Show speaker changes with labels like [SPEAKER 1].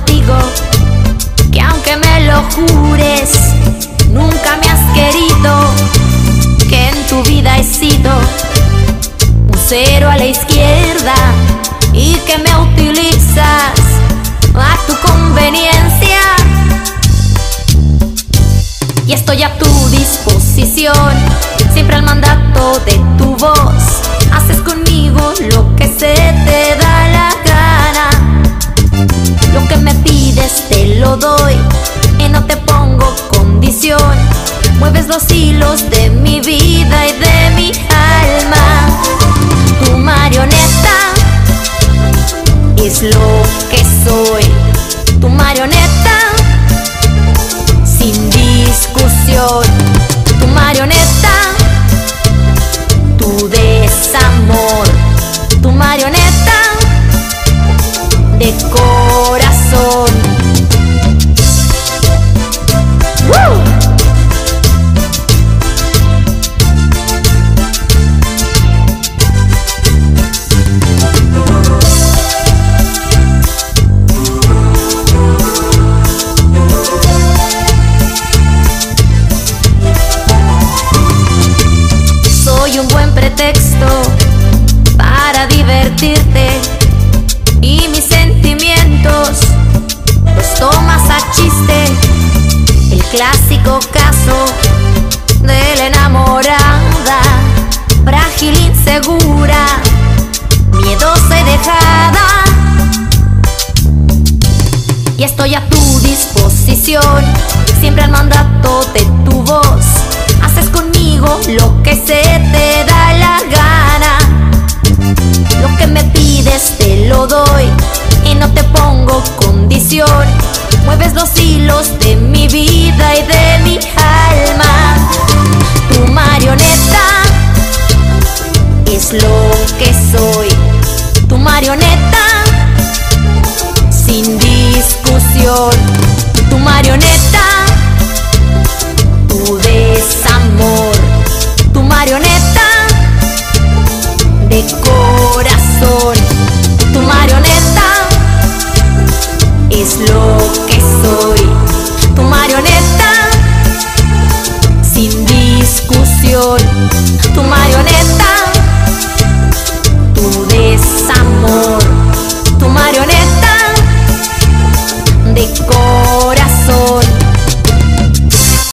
[SPEAKER 1] contigo, que aunque me lo jures, nunca me has querido, que en tu vida he sido un cero a la izquierda y que me utilizas a tu conveniencia. Y estoy a tu disposición, siempre al mandato de tu voz. Haces conmigo lo que se te da la gana. Lo que me pides te lo doy y no te pongo condición. Mueves los hilos de mi vida y de mi alma. Tu marioneta es lo que soy. Tu marioneta sin discusión. Tu marioneta, tu desamor. Tu marioneta de corazón. ¡Woo! Soy un buen pretexto para divertirte y mis sentimientos los tomas a chiste. El clásico caso de la enamorada, frágil, insegura, miedosa y dejada. Y estoy a tu disposición, siempre al mandato de tu voz. Haces conmigo lo que se te da la gana. Lo que me pides te lo doy y no te pongo condición. Mueves los hilos de mi vida y de mi alma. Tu marioneta es lo que soy. Tu marioneta sin discusión. Tu marioneta, tu desamor. Tu marioneta de corazón. Tu marioneta es lo que soy. Tu marioneta